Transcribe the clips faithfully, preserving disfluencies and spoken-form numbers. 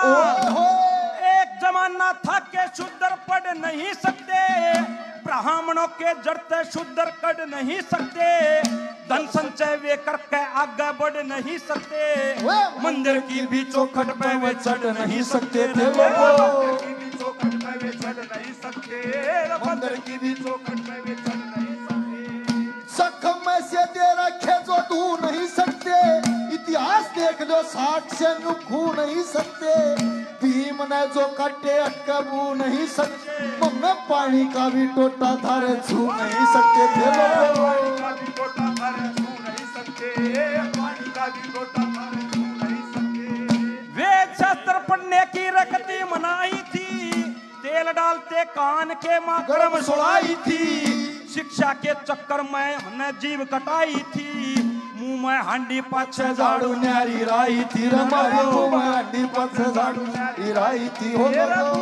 एक जमाना था के शूद्र पढ़ नहीं सकते, ब्राह्मणों के जड़ते शूद्र कट नहीं सकते, धन संचय वे करके आगे बढ़ नहीं सकते, मंदिर की भी चौखट पे वे चढ़ नहीं सकते थे लोगों, चौखट पे वे चढ़ नहीं सकते, मंदिर की भी चौखट पे वे चढ़ नहीं सकते। सखम में से दे रखे जो तू नहीं सकते, इतिहास देख लो साठ से नुखू नहीं सकते, भीम ने जो कटे अटकबू नहीं सकते, मम्मे पानी का भी टोटा धारे छू नहीं सकते थे लोगों, पानी का भी टोटा धारे छू नहीं सकते, पानी का भी टोटा धारे छू नहीं सकते। वेद शास्त्र पढ़ने की रकती मनाई थी, तेल डालते कान के माँ गर्म सुड़ाई थी, शिक्षा के चक्कर में हमने जीव कटाई थी, मुंह में हांडी पाछे झाड़ू न्यारी राई थी, हमारे मुंह में हांडी पाछे झाड़ू न्यारी राई थी, हो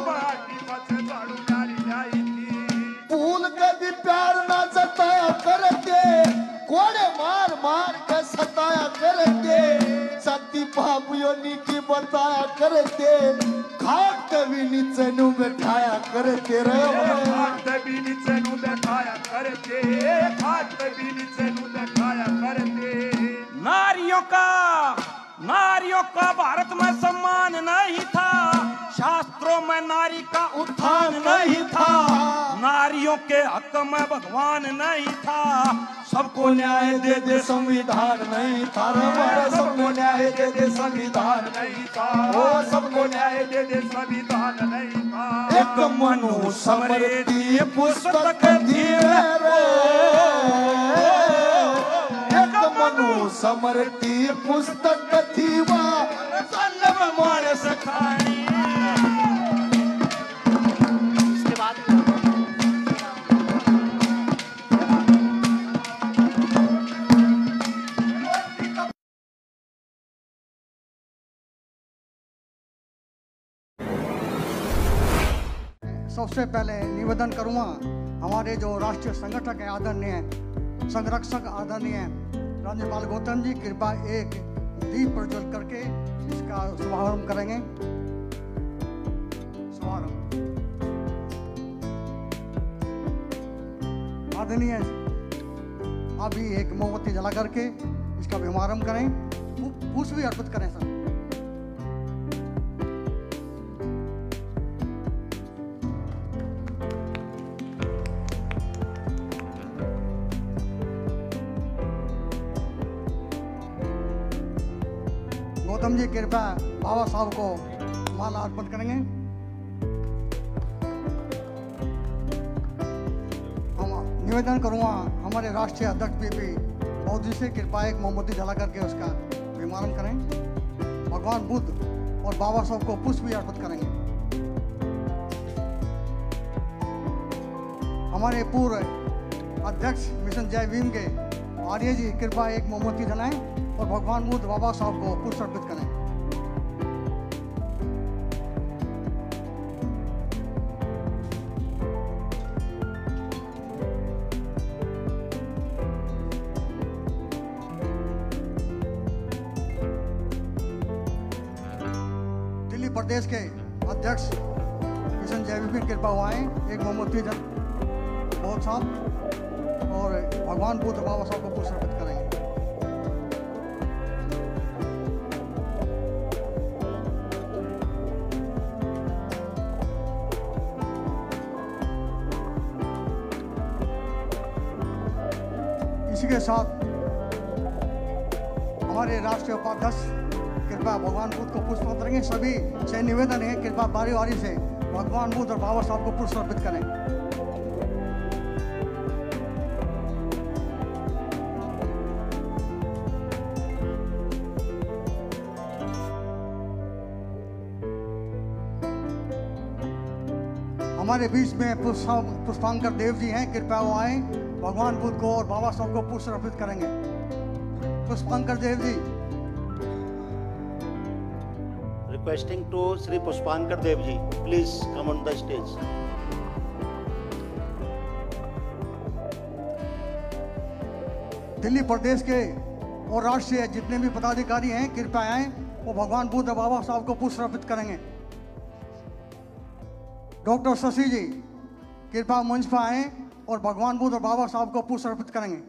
फूल के भी प्यार ना जताया करते, कोड़े मार मार के सताया करते, सती पाप योनि की बताया करते, खाट के भी नीचे नु बैठाया करते रे, खाट के भी नीचे नु बैठाया करते, खाट के भी नीचे नु बैठाया करते। नारियों का नारियों का भारत में सम्मान नहीं था, शास्त्रों में नारी का उत्थान नहीं था, नारियों के हक में भगवान नहीं था, सबको न्याय दे दे संविधान नहीं था, सबको न्याय दे दे संविधान नहीं था, ओ सबको न्याय दे दे संविधान नहीं था। एक मनु समृद्धि पुस्तक थी रे, एक मनु समृद्धि पुस्तक थी वहाँ जन्म मानस खानी। इसके बाद सबसे पहले निवेदन करूँगा हमारे जो राष्ट्रीय संगठक है आदरणीय संरक्षक आदरणीय राज्यपाल गौतम जी कृपा एक दीप प्रज्वल करके इसका शुभारंभ करेंगे। शुभारंभ आदरणीय अभी एक मोमबत्ती जला करके इसका शुभारंभ करें, पुष्प भी अर्पित करें सर। गौतम जी कृपया बाबा साहब को माला अर्पित करेंगे। हम निवेदन करूँगा हमारे राष्ट्रीय अध्यक्ष पीपी मोदी से कृपया एक मोमबत्ती जला करके उसका शुभारंभ करें। भगवान बुद्ध और बाबा साहब को पुष्प भी अर्पित करेंगे। हमारे पूर्व अध्यक्ष मिशन जय भीम के आर्य जी कृपया एक मोमबत्ती जलाएं और भगवान बुद्ध बाबा साहब को पुष्प अर्पित करें। दिल्ली प्रदेश के अध्यक्ष मिशन जय भीम कृपा हुआ है एक मोमबत्ती जल बहुत साहब और भगवान बुद्ध बाबा साहब को पुष्प अर्पित करेंगे। इसी के साथ हमारे राष्ट्रीय उपाध्यक्ष कृपया भगवान बुद्ध को पुष्प करेंगे। सभी से निवेदन है कृपया बारी बारी से भगवान बुद्ध और बाबा साहब को पुष्प अर्पित करें। हमारे बीच में पुष्पांकर देव जी हैं, कृपया वो आए भगवान बुद्ध को और बाबा साहब को पुष्प अर्पित करेंगे। पुष्पांकर Dev ji. Requesting to Sri Pushpankar Dev ji, please come on the stage. Delhi प्रदेश के और राष्ट्रीय जितने भी पदाधिकारी हैं कृपया आए वो भगवान बुद्ध बाबा साहब को पुष्प अर्पित करेंगे। डॉक्टर शशि जी कृपया मंच पर आए और भगवान बुद्ध और बाबा साहब को पुष्प अर्पित करेंगे।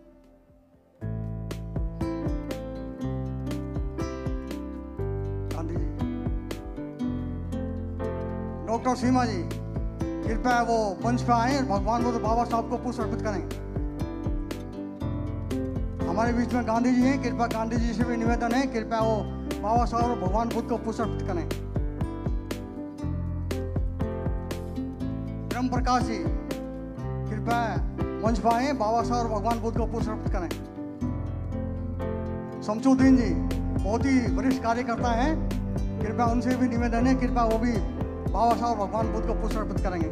गांधी जी, डॉक्टर सीमा जी कृपया वो मंच पर आए और भगवान बुद्ध बाबा साहब को पुष्प अर्पित करेंगे। हमारे बीच में गांधी जी हैं, कृपया गांधी जी से भी निवेदन है, कृपया वो बाबा साहब और भगवान बुद्ध को पुष्प अर्पित करें। ब्रह्म प्रकाश जी कृपया मंच पर आए, बाबा साहब और भगवान बुद्ध को पुष्प अर्पित करें। शमसुद्दीन जी बहुत ही वरिष्ठ कार्यकर्ता हैं, कृपया उनसे भी निवेदन है, कृपया वो भी बाबा साहब और भगवान बुद्ध को पुष्प अर्पित करेंगे।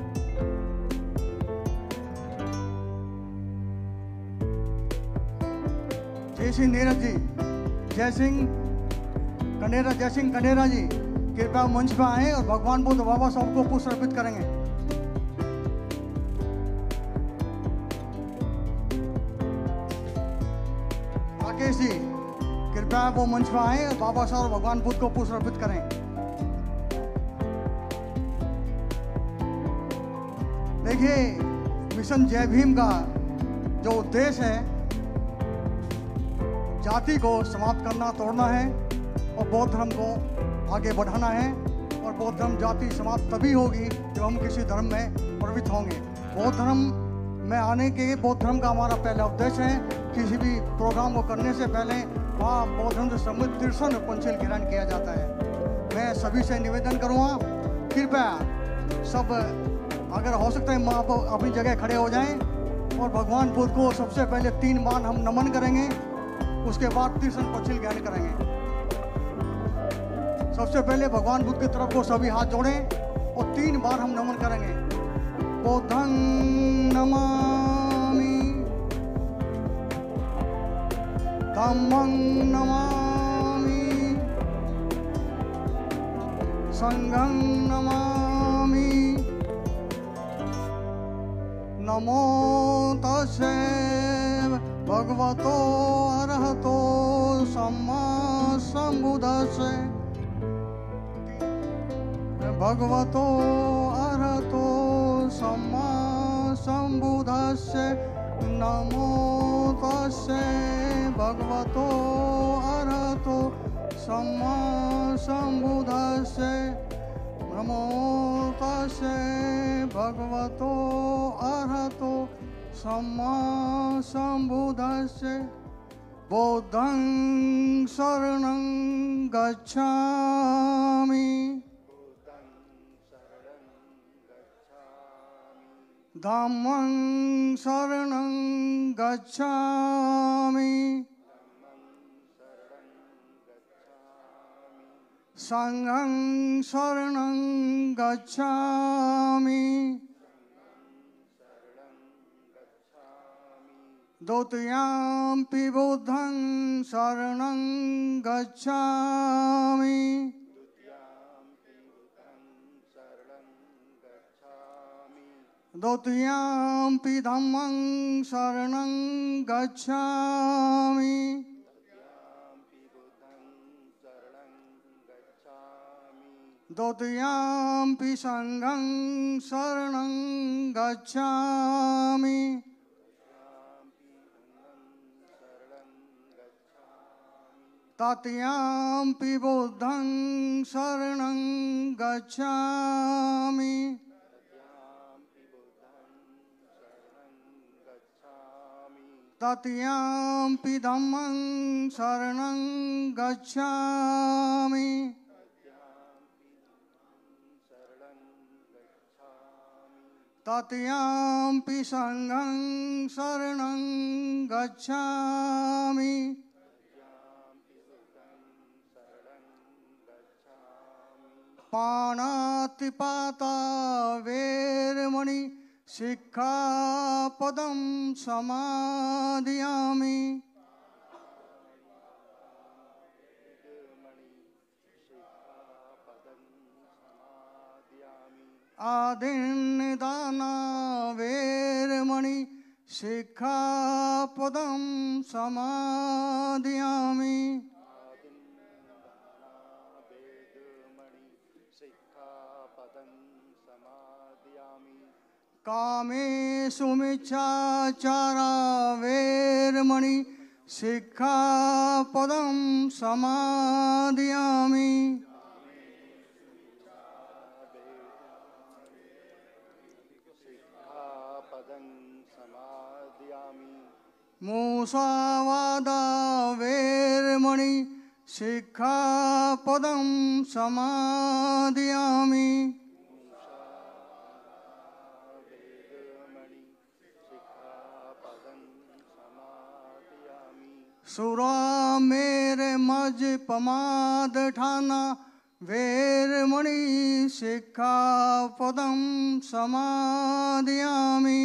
जय सिंह नीरज जी, जय सिंह कंडेरा, जय सिंह कंडेरा जी कृपया मंच पर आए और भगवान बुद्ध बाबा साहब को पुष्प अर्पित करेंगे। राकेश जी कृपया वो मंच पर आए और बाबा साहब और भगवान बुद्ध को पुष्प अर्पित करें। देखिए, मिशन जय भीम का जो उद्देश्य है, जाति को समाप्त करना, तोड़ना है और बौद्ध धर्म को आगे बढ़ाना है। और बौद्ध धर्म जाति समाप्त तभी होगी जब हम किसी धर्म में प्रवृत्त होंगे। बौद्ध धर्म में आने के, बौद्ध धर्म का हमारा पहला उद्देश्य है, किसी भी प्रोग्राम को करने से पहले वहाँ बौद्ध धर्म से संबंधित तिरसठ पंचाल ग्रहण किया जाता है। मैं सभी से निवेदन करूँगा, कृपया सब अगर हो सकता है आप अपनी जगह खड़े हो जाएं और भगवान बुद्ध को सबसे पहले तीन बार हम नमन करेंगे, उसके बाद तिरसठ पंचाल ग्रहण करेंगे। सबसे पहले भगवान बुद्ध की तरफ को सभी हाथ जोड़ें और तीन बार हम नमन करेंगे। बुद्धं नमामि, धम्मं नमामि, संघं नमामि, नमो तस्से भगवतो अरहतो सम्मा संबुद्धस्से, भगवतो अरहतो सम्मा संबुद्धस्से, नमो तस्से भगवतो अरहतो सम्मा संबुद्धस्से, नमो तस्से भगवतो अरहतो सम्मा संबुद्धस्से। बुद्धं शरणं गच्छामि, धम्मं शरणं गच्छामि, संघं शरणं गच्छामि, द्वितीयंपि बुद्धं शरणं गच्छामि, द्वितीयंपि धम्मं शरणं गच्छामि, द्वितीयंपि संघं शरणं गच्छामि, तृतीयंपि बुद्धं शरणं गच्छामि, तृतीयंपि धम्मं शरणं गच्छामि, तृतीयंपि संघं शरणं गच्छामि, पाणातिपाता वेरमणि शिक्षापदं समादयामि, आदिन्नदाना वेरमणि शिक्षापदं समादयामि, कामेषु मिच्छाचारा वेरमणि सिक्खापदं समादयामि। मुसावादा वेरमणि सिक्खापदं समादयामि। सुरा मेरे मज पमाद ठाना वेरमणि सिक्खापदं समादयामि।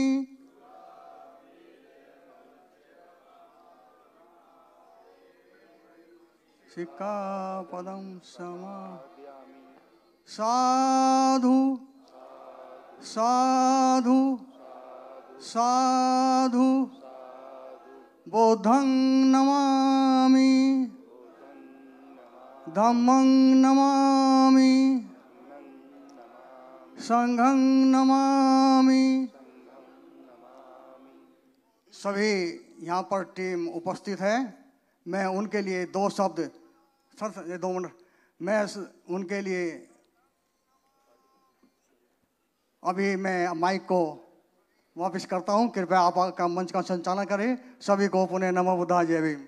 सिक्खापदं समादयामि। साधु साधु साधु बुद्धं नमामि धम्मं नमामि संघं नमामि। सभी यहाँ पर टीम उपस्थित है। मैं उनके लिए दो शब्द सर दो मिनट मैं उनके लिए अभी मैं माइक को वापस करता हूं। कृपया आप का मंच का संचालन करें। सभी को पुनः नमो बुद्धाय जय भीम।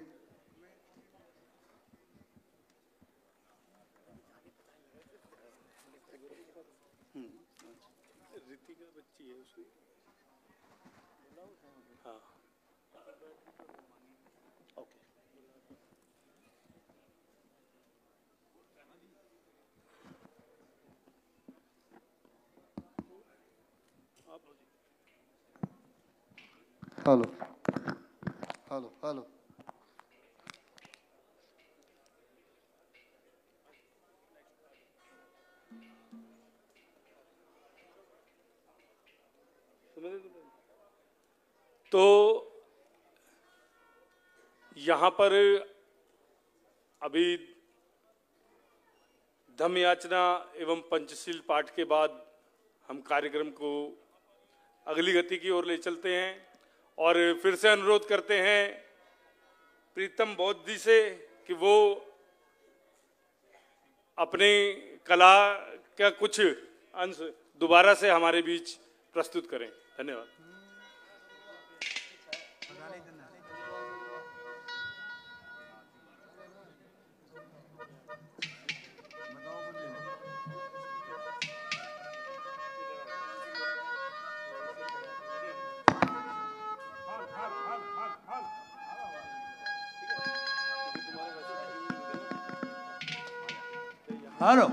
हेलो हेलो हेलो तो यहाँ पर अभी धम्म याचना एवं पंचशील पाठ के बाद हम कार्यक्रम को अगली गति की ओर ले चलते हैं और फिर से अनुरोध करते हैं प्रीतम बौद्ध जी से कि वो अपनी कला का कुछ अंश दोबारा से हमारे बीच प्रस्तुत करें। धन्यवाद। हेलो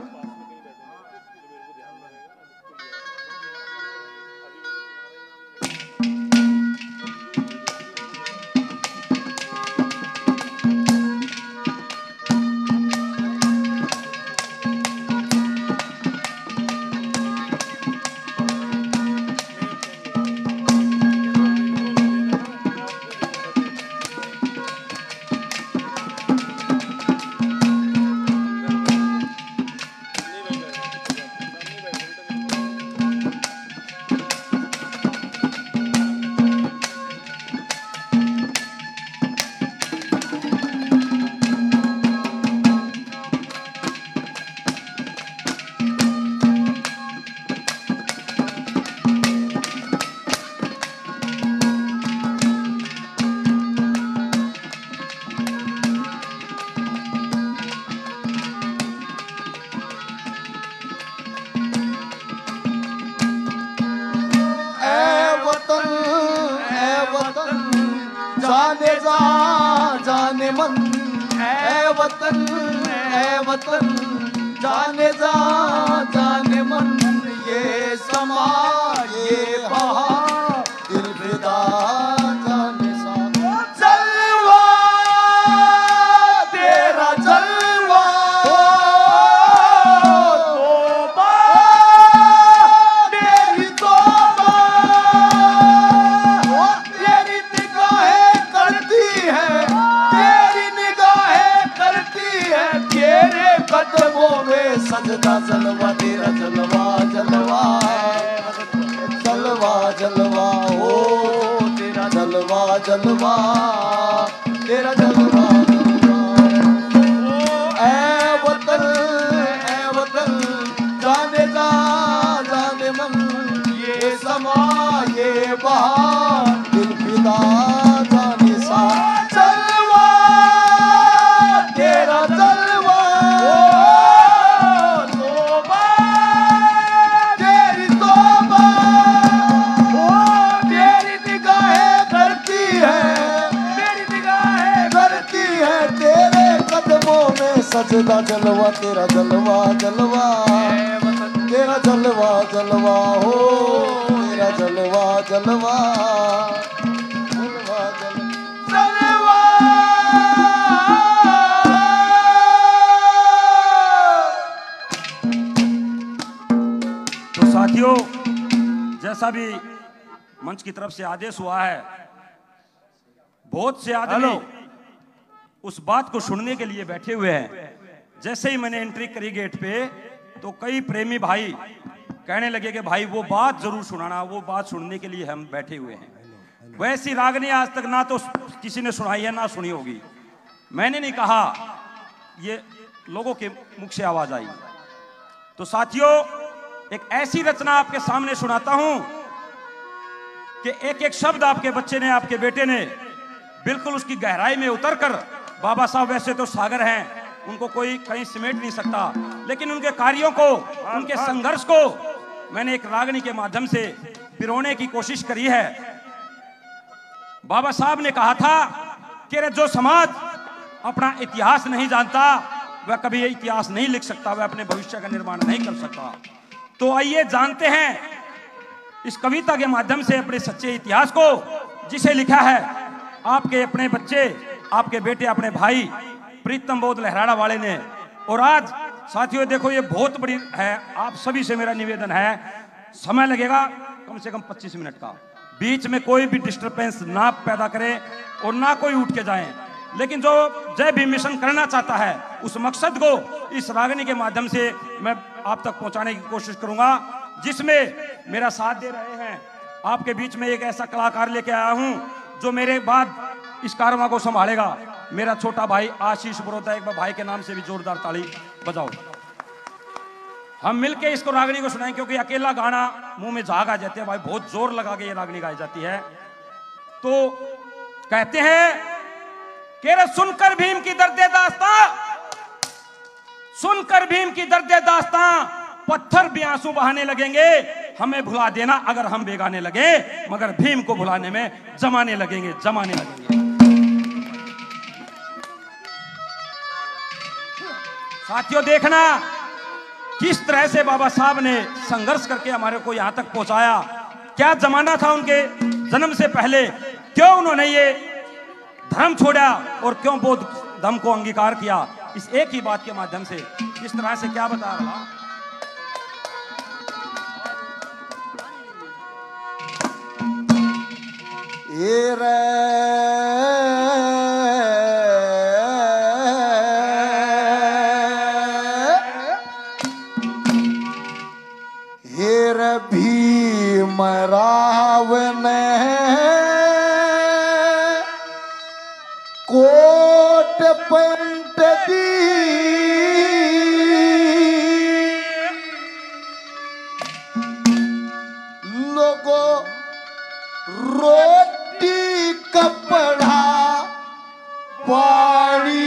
जाने जा जाने मन ऐ वतन ऐ वतन जाने जा जाने मन ये समा ये बहार दिल फिदा जाने सा जलवा तेरा जलवा तौबा तेरी तौबा तेरी निगाहें करती है तेरी निगाहें करती है तेरे कदमों में सजदा जलवा तेरा जलवा जलवा जलवा जलवा तेरा जलवा जलवा ऐ वतन ऐ वतन जाने जा जाने मन ये समा ये बहार दिल फिदा जाने सा जलवा तेरा जलवा तोबा तेरी तोबा तेरी निगाहें करती है मेरी निगाहें करती है तेरे कदमों में सजदा जलवा तेरा जलवा जलवा तेरा जलवा जलवा हो तेरा जलवा जलवा जलवा जलवा तो साथियों, जैसा भी मंच की तरफ से आदेश हुआ है, बहुत से आदमी उस बात को सुनने के लिए बैठे हुए हैं। जैसे ही मैंने एंट्री करी गेट पे तो कई प्रेमी भाई कहने लगे कि भाई वो बात जरूर सुनाना, वो बात सुनने के लिए हम बैठे हुए हैं। वैसी रागनी आज तक ना तो किसी ने सुनाई है ना सुनी होगी। मैंने नहीं कहा, ये लोगों के मुख से आवाज आई। तो साथियों, एक ऐसी रचना आपके सामने सुनाता हूं कि एक एक शब्द आपके बच्चे ने, आपके बेटे ने बिल्कुल उसकी गहराई में उतरकर, बाबा साहब वैसे तो सागर हैं, उनको कोई कहीं सिमेट नहीं सकता, लेकिन उनके कार्यों को, उनके संघर्ष को मैंने एक रागनी के माध्यम से पिरोने की कोशिश करी है। बाबा साहब ने कहा था कि जो समाज अपना इतिहास नहीं जानता वह कभी ये इतिहास नहीं लिख सकता, वह अपने भविष्य का निर्माण नहीं कर सकता। तो आइए जानते हैं इस कविता के माध्यम से अपने सच्चे इतिहास को, जिसे लिखा है आपके अपने बच्चे, आपके बेटे, अपने भाई प्रीतम बोध लहराड़ा वाले ने। और आज साथियों देखो, ये बहुत बड़ी है, आप सभी से मेरा निवेदन है, समय लगेगा कम से कम पच्चीस मिनट का, बीच में कोई भी डिस्टरबेंस ना पैदा करें और ना कोई उठ के जाएं। लेकिन जो जय भीम मिशन करना चाहता है उस मकसद को इस रागनी के माध्यम से मैं आप तक पहुंचाने की कोशिश करूंगा, जिसमें मेरा साथ दे रहे हैं। आपके बीच में एक ऐसा कलाकार लेके आया हूं जो मेरे बाद इस कारवां को संभालेगा, मेरा छोटा भाई आशीष बरोदा। एक बार भाई के नाम से भी जोरदार ताली बजाओ। हम मिलके इसको रागनी को सुनाएं, क्योंकि अकेला गाना मुंह में झाग आ जाते हैं भाई, बहुत जोर लगा के ये रागनी गाई जाती है। तो कहते हैं कि रे सुनकर भीम की दर्दे दास्तां, सुनकर भीम की दर्दे दास्तां, पत्थर भी आंसू बहाने लगेंगे, हमें भुला देना अगर हम बेगाने लगे, मगर भीम को भुलाने में जमाने लगेंगे, जमाने लगेंगे। साथियों देखना किस तरह से बाबा साहब ने संघर्ष करके हमारे को यहां तक पहुंचाया। क्या जमाना था उनके जन्म से पहले, क्यों उन्होंने ये धर्म छोड़ा और क्यों बौद्ध धर्म को अंगीकार किया, इस एक ही बात के माध्यम से किस तरह से क्या बता रहा। ये रे हे रे भीम रावण कोट पैंट दी, लोगों रोटी कपड़ा पानी,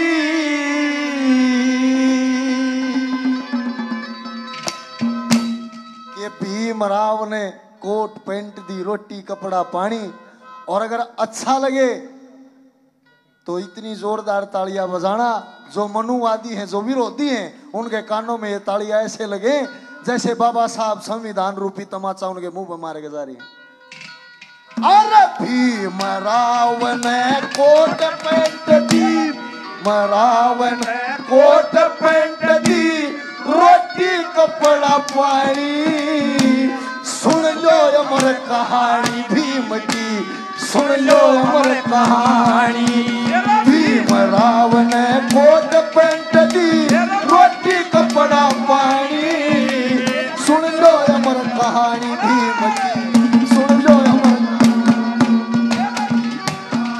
ये भीमराव ने कोट पैंट दी, रोटी कपड़ा पानी। और अगर अच्छा लगे तो इतनी जोरदार तालियां बजाना, जो मनुवादी हैं, जो विरोधी हैं, उनके कानों में ये तालियां ऐसे लगे जैसे बाबा साहब संविधान रूपी तमाचा उनके मुंह में मारे जा रही है। अरे भीमराव ने कोट पैंट दी, मराव ने कोट पैंट दी, रोटी कपड़ा पानी। सुन लो अमर कहानी भीम की, सुन लो अमर कहानी। भीमराव ने कोट पैंट दी, रोटी कपड़ा पानी। सुन लो अमर कहानी भीम की, सुन लो अमर।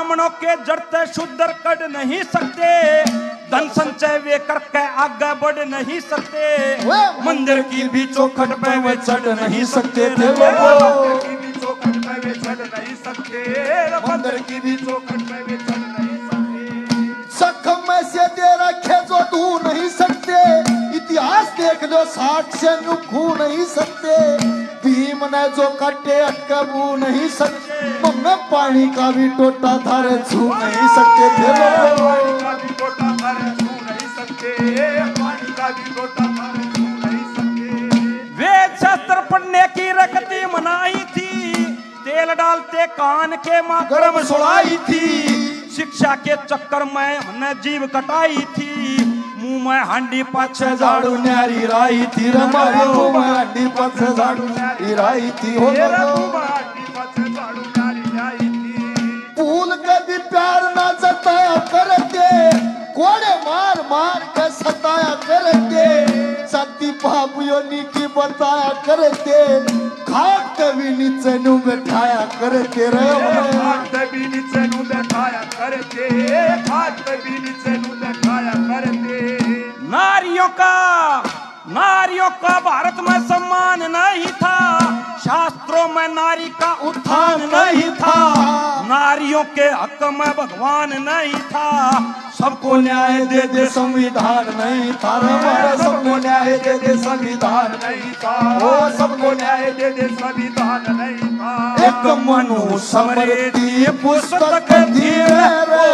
ब्राह्मणों के जड़ते शूद्र कट नहीं सकते, धन संचय वे करके आगे बढ़ नहीं सकते, मंदिर की भी चौखट पे वे चढ़ नहीं सकते थे लोगों। की भी चौखट पे वे चढ़ नहीं सकते, मंदिर की भी चौखट पे वे चढ़ नहीं सकते। जख्म में से दे रखे जो तू नहीं सकते, इतिहास देख लो साठ से नुखू नहीं सकते, भीम ने जो कटे अटकबू नहीं सकते, मम्मे पानी का भी टोटा धारे छू नहीं सकते थे लोगों। पानी का भी टोटा धारे छू नहीं सकते, पानी का भी टोटा धारे छू नहीं सकते। वेद शास्त्र पढ़ने की रकती मनाई थी, तेल डालते कान के माँ गर्म सुड़ाई थी, शिक्षा के चक्कर में हमने जीव कटाई थी, मुंह में हांडी पाछे झाड़ू न्यारी राई थी, हमारे मुंह में हांडी पाछे झाड़ू न्यारी राई थी, हो हांडी पाछे झाड़ू न्यारी राई थी। फूल के भी प्यार ना जताया करते, कोड़े मार मार के सताया करते, सती पाप योनि की बताया करते, खाक भी नीचे नु बैठाया करते रे, खाक भी नीचे नु बैठाया करते, खाक भी नीचे नु बैठाया करते। नारियों का नारियों का भारत में सम्मान नहीं था, शास्त्रों में नारी का उत्थान नहीं था, नारियों के हक में भगवान नहीं था, सबको न्याय दे दे संविधान नहीं था, हमारा सबको न्याय दे दे संविधान नहीं था, वो सबको न्याय दे दे संविधान नहीं था। एक मनु समृद्धि पुस्तक थी रे,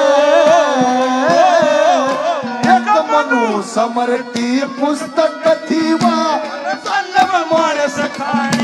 एक मनु समृद्धि पुस्तक थी, वह मानस खाए